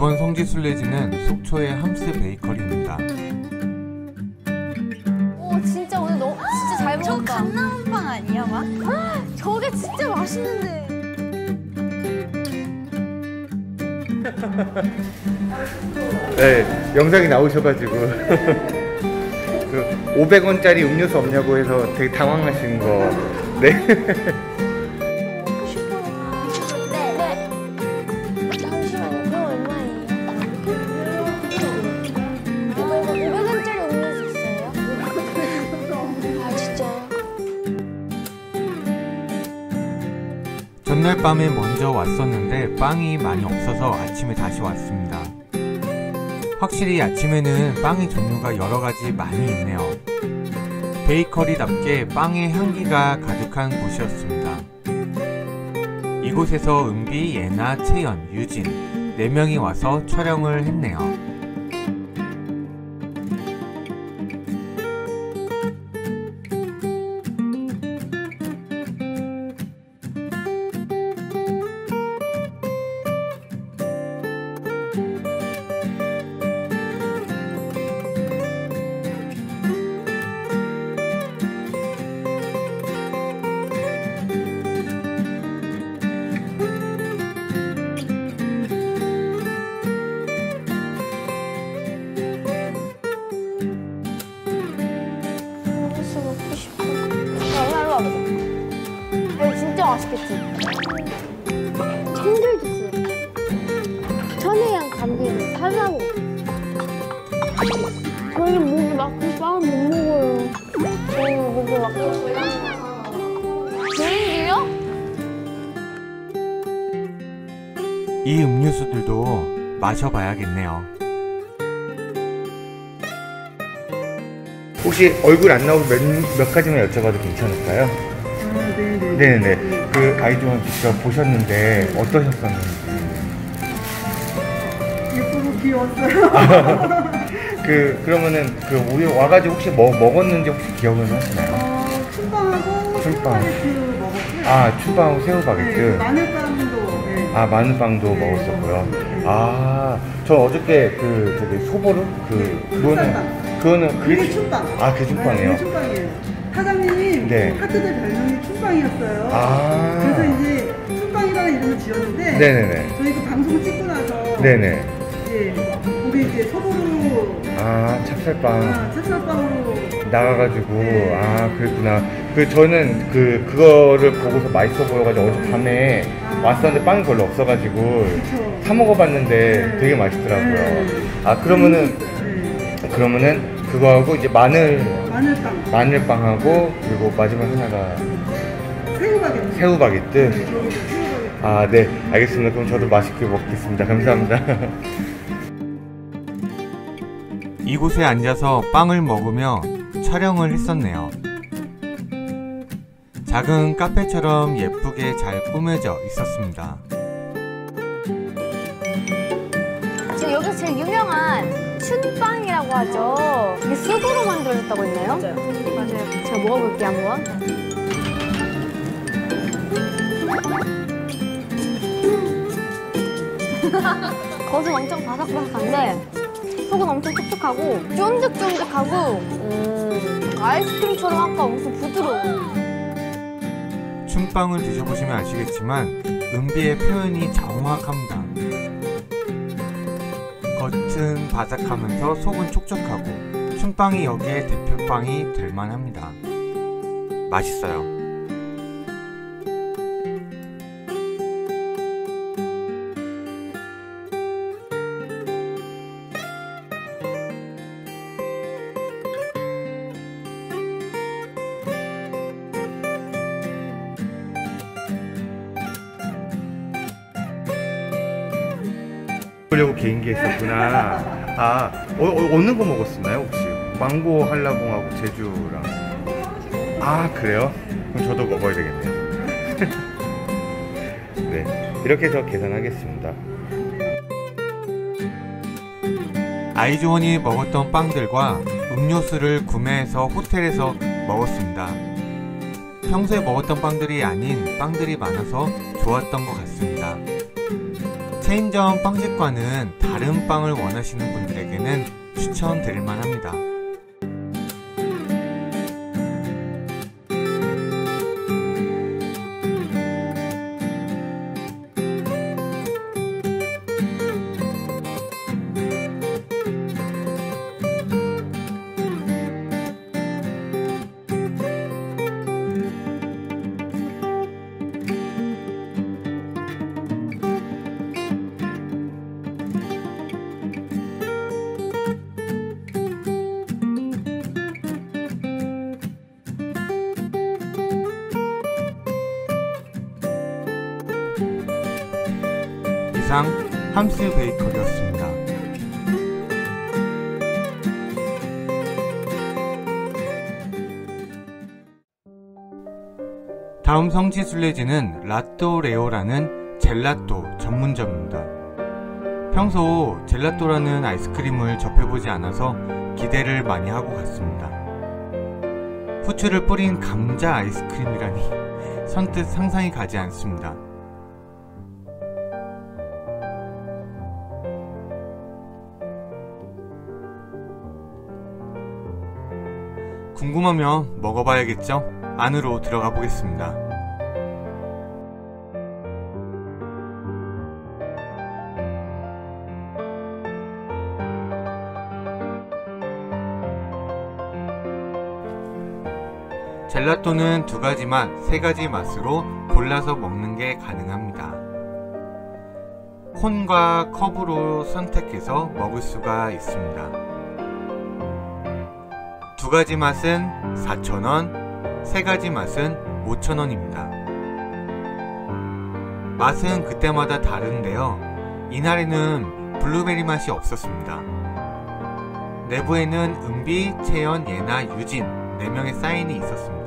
이번 성지순례지는 속초의 함스 베이커리입니다. 오 진짜 오늘 너무 진짜 잘 먹었다. 저 갓 나온 빵 아니야 막? 저게 진짜 맛있는데. 네, 영상이 나오셔가지고 그 500원짜리 음료수 없냐고 해서 되게 당황하신 거. 네. 먹고 싶어요. 네. 잠시만요. 그럼 얼마예요? 500원짜리 음료수 있어요? 아 진짜요? 전날 밤에 먼저 왔었는데 빵이 많이 없어서 아침에 다시 왔습니다. 확실히 아침에는 빵의 종류가 여러가지 많이 있네요. 베이커리답게 빵의 향기가 가득한 곳이었습니다. 이곳에서 은비, 예나, 채연, 유진 4명이 와서 촬영을 했네요. 음료수 먹고 싶어. 야, 일로 와보자. 이거 진짜 맛있겠지? 청귤주스. 천혜향 감귤 사자고. 저희는 목이 막고 빵을 못 먹어요. 저희는 목이 막고. 비행기요? 이 음료수들도 마셔봐야겠네요. 혹시 얼굴 안 나오고 몇 가지만 여쭤봐도 괜찮을까요? 네네네. 그 아이즈원 직접 보셨는데 어떠셨었는지. 예쁘고 귀여웠어요. 그러면은 우리 와가지고 혹시 뭐 먹었는지 혹시 기억은 하시나요? 춘빵하고 춘빵. 새우바게트 먹었고요. 아, 춘빵하고 새우바게트. 네, 마늘빵도. 네. 아, 마늘빵도 네, 먹었었고요. 네. 아, 저 어저께 저기 소보루? 그거는 그게 춘빵. 아, 그게 춘빵이에요? 네, 그게 춘빵이에요. 사장님 네. 카트들 별명이 춘빵이었어요. 아. 그래서 이제 춘빵이라는 이름을 지었는데 네네네. 저희 그 방송 찍고 나서 네네. 이제 우리 이제 소보루 아, 찹쌀빵. 찹쌀빵으로 나가가지고, 네. 아, 그랬구나. 저는 그거를 보고서 맛있어 보여가지고 어젯밤에 왔었는데 빵이 별로 없어가지고 그쵸. 사 먹어봤는데 네. 되게 맛있더라고요. 네. 아, 네. 그러면은 그거하고 이제 마늘빵. 마늘빵하고 그리고 마지막 하나가 새우바게트. 새우바게트. 새우바게트. 아, 네, 알겠습니다. 그럼 저도 맛있게 먹겠습니다. 감사합니다. 이곳에 앉아서 빵을 먹으며 촬영을 했었네요. 작은 카페처럼 예쁘게 잘 꾸며져 있었습니다. 지금 여기서 제일 유명한 춘빵이라고 하죠. 이게 쑥으로 만들어졌다고 했나요? 맞아요. 제가 먹어볼게요, 한번. 겉은 엄청 바삭바삭한데 속은 엄청 촉촉하고 쫀득쫀득하고 아이스크림처럼 아까 엄청 부드러워. 춘빵을 드셔보시면 아시겠지만 은비의 표현이 정확합니다. 겉은 바삭하면서 속은 촉촉하고 춘빵이 여기에 대표빵이 될 만합니다. 맛있어요. 보려고 개인기 했었구나. 아, 어느 거 먹었었나요 혹시? 망고 한라봉하고 제주랑. 아, 그래요? 그럼 저도 먹어야 되겠네요. 네, 이렇게 해서 계산하겠습니다. 아이즈원이 먹었던 빵들과 음료수를 구매해서 호텔에서 먹었습니다. 평소에 먹었던 빵들이 아닌 빵들이 많아서 좋았던 것 같습니다. 체인점 빵집과는 다른 빵을 원하시는 분들에게는 추천드릴 만합니다. 이상 함스 베이커리였습니다. 다음 성지순례지는 라또레오라는 젤라또 전문점입니다. 평소 젤라또라는 아이스크림을 접해보지 않아서 기대를 많이 하고 갔습니다. 후추를 뿌린 감자 아이스크림이라니 선뜻 상상이 가지 않습니다. 궁금하면 먹어봐야겠죠? 안으로 들어가 보겠습니다. 젤라또는 2가지 맛, 3가지 맛으로 골라서 먹는 게 가능합니다. 콘과 컵으로 선택해서 먹을 수가 있습니다. 2가지 맛은 4,000원, 3가지 맛은 5,000원입니다. 맛은 그때마다 다른데요. 이날에는 블루베리 맛이 없었습니다. 내부에는 은비, 채연, 예나, 유진 4명의 사인이 있었습니다.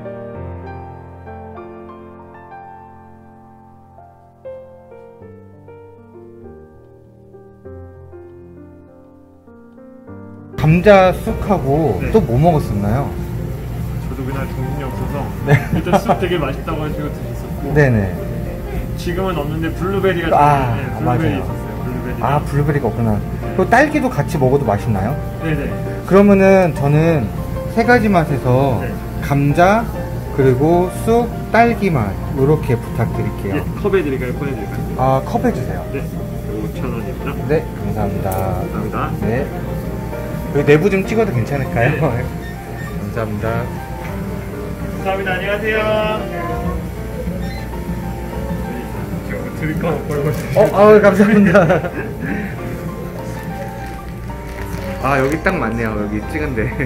감자 쑥하고 네. 또 뭐 먹었었나요? 저도 그날 정신이 없어서 네. 일단 쑥 되게 맛있다고 하시고 드셨었고 네네. 지금은 없는데 블루베리가 아, 네, 블루베리 맞아요. 있었어요. 블루베리. 아, 블루베리가 없구나. 또 딸기도 같이 먹어도 맛있나요? 네네. 그러면은 저는 3가지 맛에서 네. 감자 그리고 쑥, 딸기 맛 이렇게 부탁드릴게요. 예, 컵에 드릴까요? 콘에 드릴까요? 아, 컵 해주세요. 네. 5,000원입니다. 네, 감사합니다. 감사합니다. 네. 여기 내부 좀 찍어도 괜찮을까요? 감사합니다. 감사합니다. 안녕하세요. 제가 드릴 거 없고 감사합니다. 아, 여기 딱 맞네요. 여기 찍은데.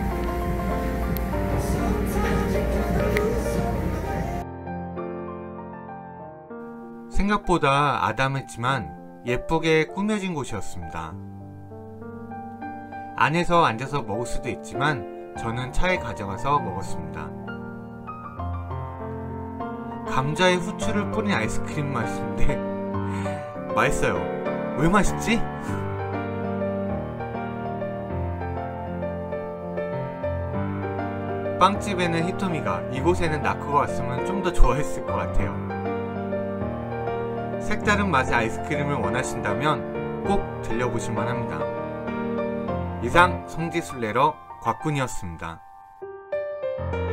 생각보다 아담했지만 예쁘게 꾸며진 곳이었습니다. 안에서 앉아서 먹을 수도 있지만 저는 차에 가져가서 먹었습니다. 감자에 후추를 뿌린 아이스크림 맛인데 맛있어요. 왜 맛있지? 빵집에는 히토미가, 이곳에는 나코가 왔으면 좀 더 좋아했을 것 같아요. 색다른 맛의 아이스크림을 원하신다면 꼭 들려보실만 합니다. 이상 성지순례러 곽군이었습니다.